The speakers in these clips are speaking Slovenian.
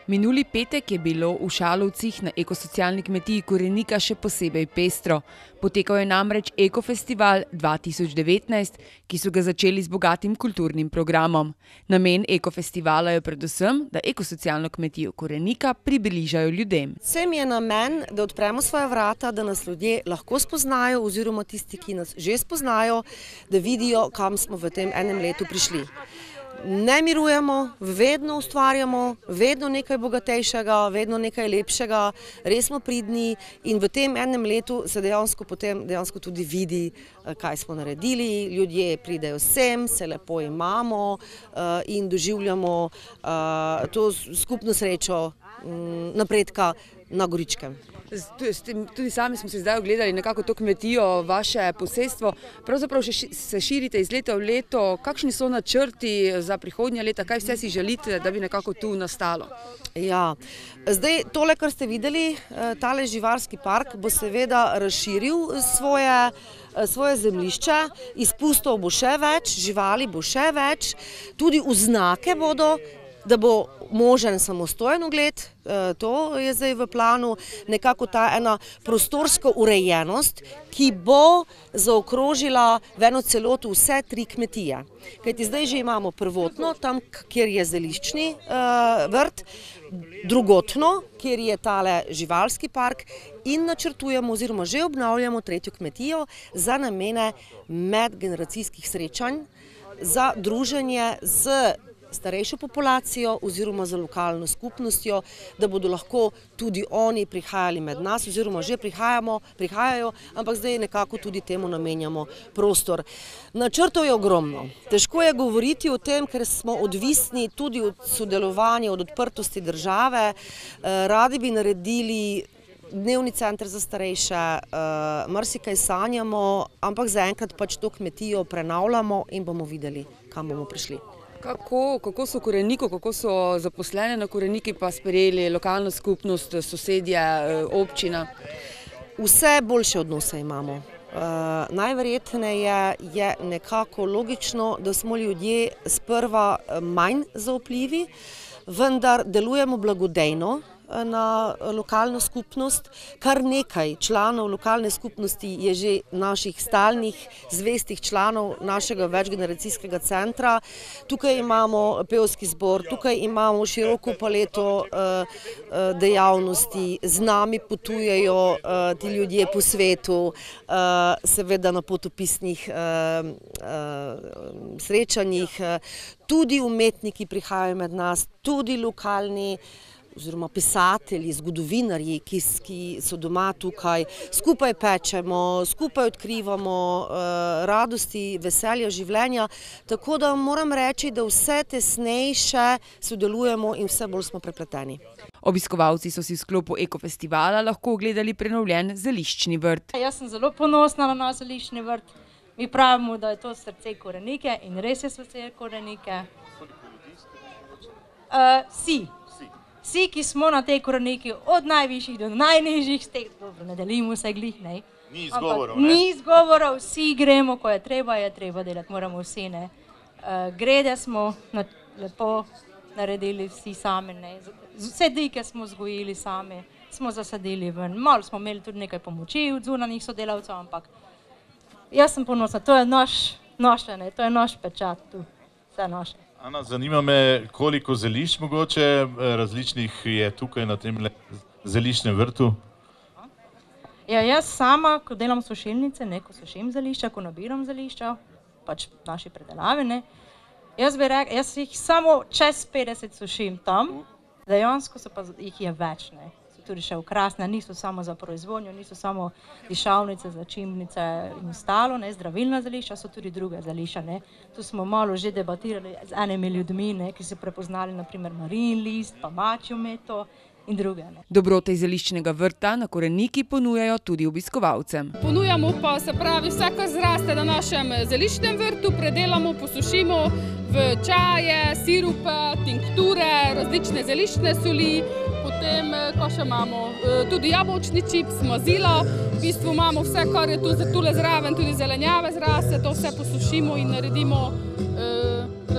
Minuli petek je bilo v Šalovcih na ekosocialni kmetiji Korenika še posebej pestro. Potekal je namreč Ekofestival 2019, ki so ga začeli z bogatim kulturnim programom. Namen ekofestivala je predvsem, da ekosocialno kmetijo Korenika približajo ljudem. Vsem je namen, da odpremo svoja vrata, da nas ljudje lahko spoznajo oziroma tisti, ki nas že spoznajo, da vidijo, kam smo v tem enem letu prišli. Ne mirujemo, vedno ustvarjamo, vedno nekaj bogatejšega, vedno nekaj lepšega, res smo pridni in v tem enem letu se dejansko tudi vidi, kaj smo naredili. Ljudje pridejo sem, se lepo imamo in doživljamo to skupno srečo napredka na Goričkem. Tudi sami smo se zdaj ogledali nekako to kmetijo, vaše posestvo. Pravzaprav se širite iz leta v leto. Kakšni so načrti za prihodnja leta? Kaj vse si želite, da bi nekako tu nastalo? Ja, zdaj tole, kar ste videli, tale živalski park bo seveda razširil svoje zemljišče, izpustov bo še več, živali bo še več, tudi oznake bodo, da bo možen samostojen ogled, to je zdaj v planu, nekako ta ena prostorska urejenost, ki bo zaokrožila v eno celoto vse 3 kmetije. Kajti zdaj že imamo prvotno, tam, kjer je zeliščni vrt, drugotno, kjer je tale živalski park in načrtujemo oziroma že obnavljamo 3. kmetijo za namene medgeneracijskih srečanj, za druženje z starejšo populacijo oziroma za lokalno skupnostjo, da bodo lahko tudi oni prihajali med nas oziroma že prihajajo, ampak zdaj nekako tudi temu namenjamo prostor. Načrtov je ogromno. Težko je govoriti o tem, ker smo odvisni tudi od sodelovanja, od odprtosti države. Radi bi naredili dnevni center za starejše, marsikaj sanjamo, ampak zaenkrat pač to kmetijo prenavljamo in bomo videli, kam bomo prišli. Kako so Koreniku, kako so zaposlene na Koreniki pa sprejeli lokalno skupnost, sosedje, občina? Vse boljše odnose imamo. Najverjetneje je nekako logično, da smo ljudje sprva manj zaupljivi, vendar delujemo blagodejno na lokalno skupnost. Kar nekaj članov lokalne skupnosti je že naših stalnih, zvestih članov našega večgeneracijskega centra. Tukaj imamo pevski zbor, tukaj imamo široko paleto dejavnosti, z nami potujejo ti ljudje po svetu, seveda na potopisnih srečanjih. Tudi umetniki prihajajo med nas, tudi lokalni oziroma pisatelji, zgodovinarji, ki so doma tukaj, skupaj pečemo, skupaj odkrivamo radosti, veselja življenja, tako da moram reči, da vse tesnejše sodelujemo in vse bolj smo prepleteni. Obiskovalci so si v sklopu ekofestivala lahko ogledali prenovljen zeliščni vrt. Jaz sem zelo ponosna na naš zeliščni vrt. Mi pravimo, da je to srce Korenike in res je srce Korenike. Vsi, ki smo na tej Koreniki, od najvišjih do najnižjih steg, dobro, ne delimo se glih, ne. Ni izgovorov, ne? Ni izgovorov, vsi gremo, ko je treba delati, moramo vsi, ne. Grede smo lepo naredili vsi sami, ne. Sedike smo vzgojili sami, smo zasadili ven, malo smo imeli tudi nekaj pomoči od zunanjih sodelavcev, ampak jaz sem ponosna, to je naše, ne, to je naš pečat tu, vse naše. Ana, zanima me, koliko zelišč mogoče različnih je tukaj na tem zeliščnem vrtu? Ja, jaz sama, ko delam sušilnice, ne, ko sušim zelišča, ko nabiram zelišča, pač naši predelavi, ne, jaz bi rekla, jaz jih samo čez 50 sušim tam, dejansko pa jih je več, ne. Tudi še okrasne, niso samo za proizvodnjo, niso samo dišavnice, začimnice in ostalo, ne, zdravilna zelišča, so tudi druge zelišča, ne. Tu smo malo že debatirali z enimi ljudmi, ne, ki so prepoznali na primer marin list, pa mačjo meto in druge, ne. Dobrote iz zeliščnega vrta na Koreniki ponujajo tudi obiskovalcem. Ponujamo pa, se pravi, vse, kar zraste na našem zeliščnem vrtu, predelamo, posušimo v čaje, sirupe, tinkture, različne zeliščne soli. Potem, ko še imamo, tudi jabolčni čips, mazila, v bistvu imamo vse, kar je tule zraven, tudi zelenjave zraste, to vse posušimo in naredimo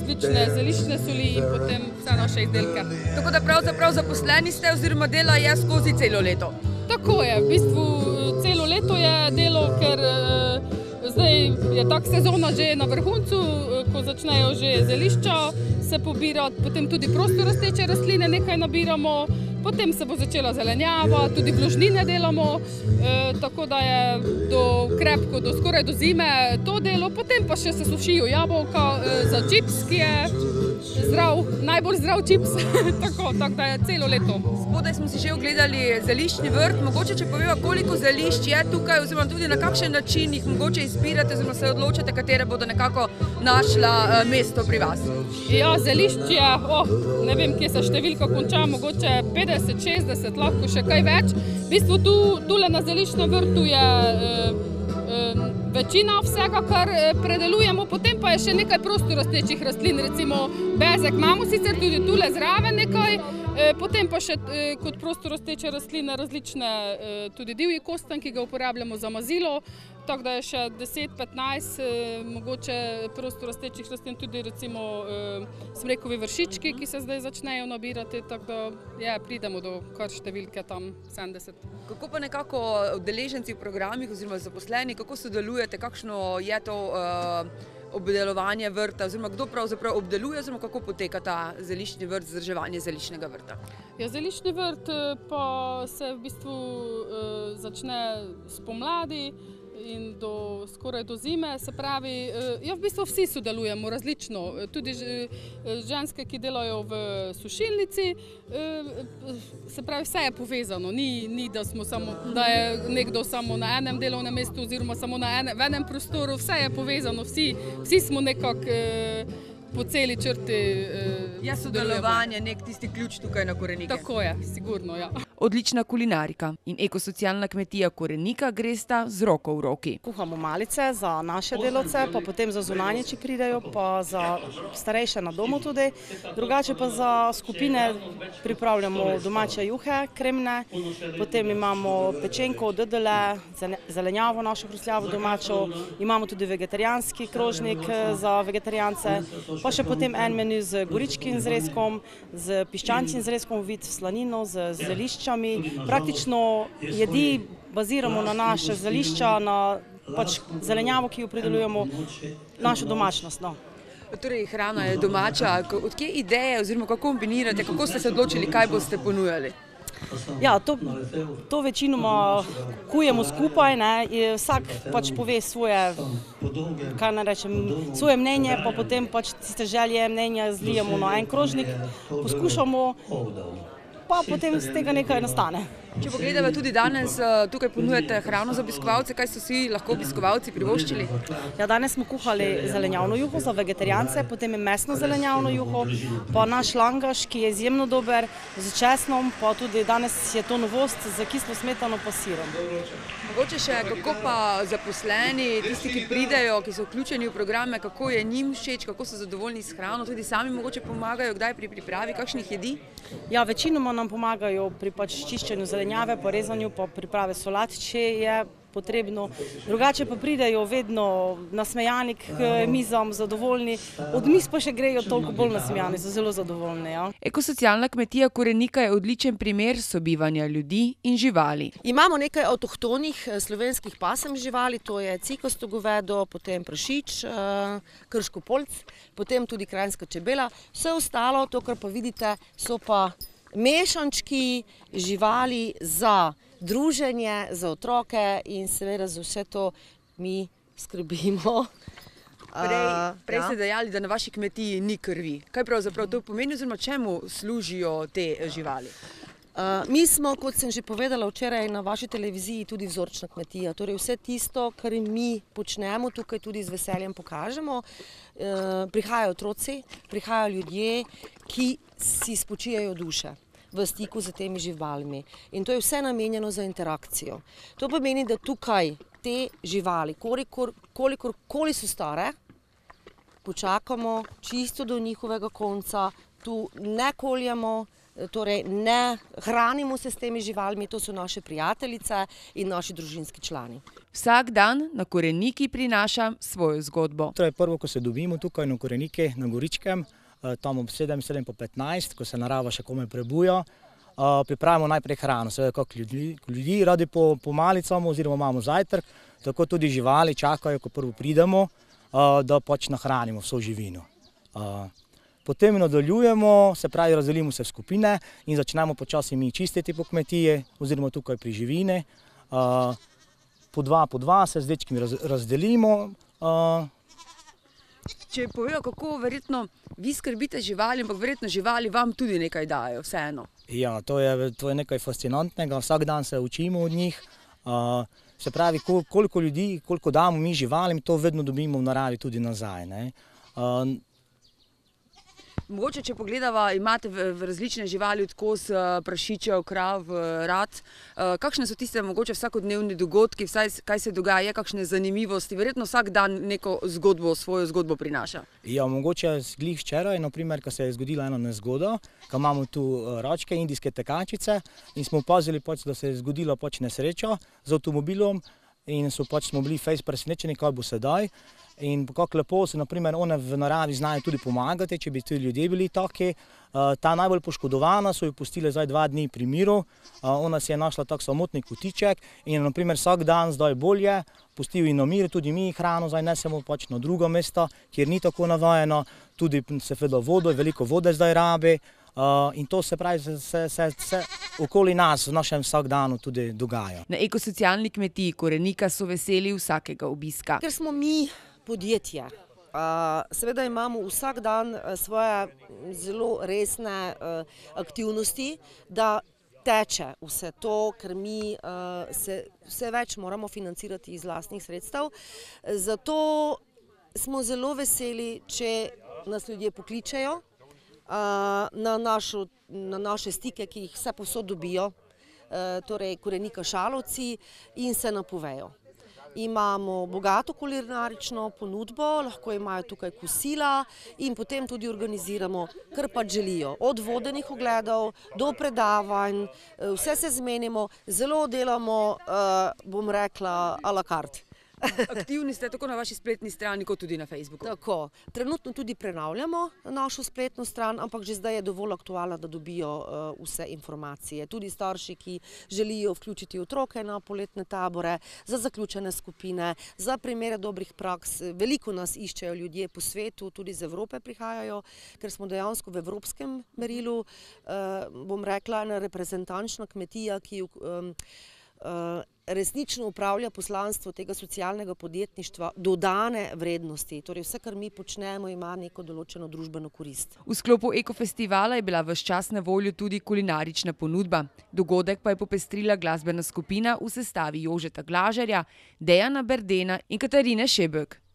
različne zeliščne soli in potem vse naše izdelke. Tako da pravzaprav zaposleni ste oziroma dela je skozi celo leto. Tako je, v bistvu celo leto je delo, ker zdaj je tak sezona že na vrhuncu, ko začnejo že zelišča se pobirati, potem tudi prostorasteče rastline nekaj nabiramo, potem se bo začela zelenjava, tudi vložnine delamo, tako da je krepko, do skoraj do zime to delo, potem pa še se sušijo jabolka za čips, ki je zdrav, najbolj zdrav čips, tako da je celo leto. Spodaj smo si že ogledali zeliščni vrt, mogoče če poveva, koliko zelišč je tukaj, oziroma tudi na kakšen način jih mogoče izbirate, oziroma se odločate, katere bodo nekako našla mesto pri vas. Ja, zelišč je, ne vem, kje se številka konča, mogoče 50, 60, lahko še kaj več. V bistvu tule na zeliščnem vrtu je večina vsega, kar predelujemo, potem pa je še nekaj prostorastečih rastlin, recimo bezek imamo sicer tudi tule zraven nekaj, potem pa še kot prostorasteče rastline različne tudi divji kostanj, ki ga uporabljamo za mazilo, tako da je še 10-15 mogoče prostorastečih rastlin, tudi recimo smrekovi vršički, ki se zdaj začnejo nabirati, tako da pridemo do kar številke tam 70. Kako pa nekako udeleženci v programih oziroma zaposleni, kako sodelujete, kakšno je to obdelovanje vrta, oziroma kdo pravzaprav obdeluje, oziroma kako poteka ta zeliščni vrt, vzdrževanje zeliščnega vrta? Ja, zeliščni vrt pa se v bistvu začne spomladi in skoraj do zime, se pravi, v bistvu vsi sodelujemo različno, tudi ženske, ki delajo v sušilnici, se pravi, vse je povezano, ni da je nekdo samo na enem delovnem mestu oziroma samo v enem prostoru, vse je povezano, vsi smo nekako po celi črti je sodelovanje nek tisti ključ tukaj na Korenike. Tako je, sigurno, ja. Odlična kulinarika in ekosocialna kmetija Korenika gresta z roko v roki. Kuhamo malice za naše delavce, pa potem za zunanje, če pridejo, pa za starejše na domu tudi. Drugače pa za skupine pripravljamo domače juhe, kremne, potem imamo pečenko, dodele, zelenjavo, našo hrustljavo domačo, imamo tudi vegetarijanski krožnik za vegetarijance, pa še potem en menu z goričkim zrezkom, z piščancim zrezkom, vid slanino, z zeliščami. Praktično jedi baziramo na naše zelišča, na zelenjavo, ki jo pridelujemo, našo domačnost. Torej, hrana je domača. Odkje ideje oziroma kako kombinirate, kako ste se odločili, kaj boste ponujali? Ja, to večinoma kujemo skupaj, vsak pove svoje, svoje mnenje, pa potem tiste želje, mnenja zlijemo na en krožnik, poskušamo, pa potem z tega nekaj nastane. Če pogledamo tudi danes, tukaj ponujate hrano za obiskovalce, kaj so si lahko obiskovalci privoščili? Ja, danes smo kuhali zelenjavno juho za vegetarijance, potem je mesno zelenjavno juho, pa naš langaš, ki je izjemno dober, z česnom, pa tudi danes je to novost z kislo smetano pa sirom. Mogoče še, kako pa zaposleni, tisti, ki pridejo, ki so vključeni v programe, kako je njim všeč, kako so zadovoljni s hrano, tudi sami mogoče pomagajo kdaj pri pripravi kakšnih jedi? Ja, večinoma nam pomagajo pri čiščenju zelenjave, pa rezanju, pa priprave solat, če je potrebno. Drugače pa pridejo vedno nasmejani k mizam, zadovoljni. Od miz pa še grejo toliko bolj nasmejani, so zelo zadovoljni. Ekosocialna kmetija Korenika je odličen primer sobivanja ljudi in živali. Imamo nekaj avtohtonih slovenskih pasem živali, to je cikosto govedo, potem prašič, krško polc, potem tudi kranjska čebela. Vse ostalo, to, kar pa vidite, so pa mešančki živali za druženje, za otroke in seveda za vse to mi skrbimo. Prej ste dejali, da na vaši kmetiji ni krvi. Kaj pravzaprav to pomeni oziroma čemu služijo te živali? Mi smo, kot sem že povedala včeraj na vaši televiziji, tudi vzorčna kmetija. Torej vse tisto, kar mi počnemo, tukaj tudi z veseljem pokažemo. Prihajajo otroci, prihajajo ljudje, ki si spočijajo duše v stiku z temi živalmi. In to je vse namenjeno za interakcijo. To pomeni, da tukaj te živali, kolikor so stare, počakamo čisto do njihovega konca, tu ne koljemo, torej ne hranimo se s temi živalmi, to so naše prijateljice in naši družinski člani. Vsak dan na Koreniki prinaša svojo zgodbo. To je prvo, ko se dobimo tukaj na Koreniki, na Goričkem, tam ob 7:15, ko se narava še komaj prebuja. Pripravimo najprej hrano, seveda kot ljudi radi pomalicamo oziroma imamo zajtrk, tako tudi živali čakajo, ko prvo pridemo, da pač nahranimo vso živino. Potem nadaljujemo, se pravi razdelimo se v skupine in začnemo počasi mi čistiti po kmetiji oziroma tukaj pri živini. Po dva se z dečkimi razdelimo. Če povejo, kako verjetno vi skrbite živali, ampak verjetno živali vam tudi nekaj dajo, vseeno. Ja, to je nekaj fascinantnega, vsak dan se učimo od njih. Se pravi, koliko ljudi, koliko damo mi živalim, to vedno dobimo v naravi tudi nazaj, ne. Mogoče, če pogledava, imate v različne živali od koz, prašičev, krav, rat. Kakšne so tiste mogoče vsakodnevni dogodki, kaj se dogaja, je kakšne zanimivosti? Verjetno vsak dan neko zgodbo, svojo zgodbo prinaša. Ja, mogoče glih včeraj, naprimer, ko se je zgodila ena nezgoda, ko imamo tu račke, indijske tekačice in smo opazili, da se je zgodila nesreča z avtomobilom in smo bili fejst presenečeni, kaj bo sedaj. In kako lepo se, naprimer, one v naravi znajo tudi pomagati, če bi tudi ljudje bili taki. Ta najbolj poškodovana so jo pustili zdaj 2 dni pri miru. Ona si je našla tak samotni kotiček in naprimer vsak dan zdaj bolje, pustil ji na miru, tudi mi hrano zdaj nesemo pač na drugo mesto, kjer ni tako navajeno, tudi seveda vodo, veliko vode zdaj rabi. In to se pravi, se okoli nas v našem vsakdanu tudi dogaja. Na ekosocialni kmetiji Korenika so veseli vsakega obiska. Ker smo mi podjetje, seveda imamo vsak dan svoje zelo resne aktivnosti, da teče vse to, ker mi se vse več moramo financirati iz lastnih sredstev. Zato smo zelo veseli, če nas ljudje pokličejo na naše stike, ki jih vse povsod dobijo, torej Korenika Šalovci, in se napovejo. Imamo bogato kulinarično ponudbo, lahko imajo tukaj kosila in potem tudi organiziramo, kar pač želijo. Od vodenih ogledov do predavanj, vse se zmenimo, zelo delamo, bom rekla, à la carte. Aktivni ste tako na vaši spletni strani, kot tudi na Facebooku. Tako. Trenutno tudi prenavljamo našo spletno stran, ampak že zdaj je dovolj aktualna, da dobijo vse informacije. Tudi starši, ki želijo vključiti otroke na poletne tabore, za zaključene skupine, za primere dobrih praks. Veliko nas iščejo ljudje po svetu, tudi iz Evrope prihajajo, ker smo dejansko v evropskem merilu, bom rekla, ena reprezentančna kmetija, ki resnično upravlja poslanstvo tega socialnega podjetništva dodane vrednosti. Torej vse, kar mi počnemo, ima neko določeno družbeno korist. V sklopu ekofestivala je bila ves čas na voljo tudi kulinarična ponudba. Dogodek pa je popestrila glasbena skupina v sestavi Jožeta Glažarja, Dejana Berdena in Katarine Šebek.